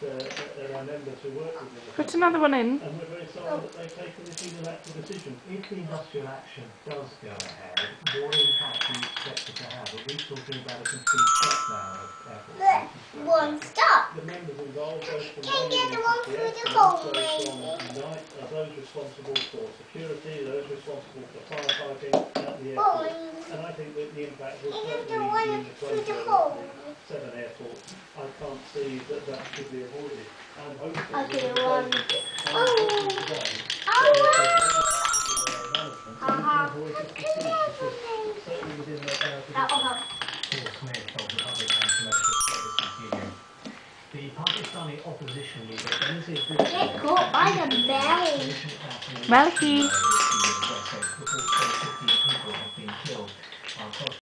our members who work with the Put another one in. and we're very sorry that they've taken this unilateral decision. If the industrial action does go ahead, what impact do you expect it to have? Are we talking about a complete shutdown of airport? One stop. The members involved, both from Can you get the one through the and hole, also from Unite, are those responsible for security, those responsible for firefighting at the airport. And I think that the impact will certainly mean the closure of the 7 airports. I can't see that that should be avoided. I'm hopeful that Okay, the one. today certainly within their power to do so. Smith of the Public and Commercial Services Union. The Pakistani opposition leader Benazir Bhutto Get caught by the bell. Maliki.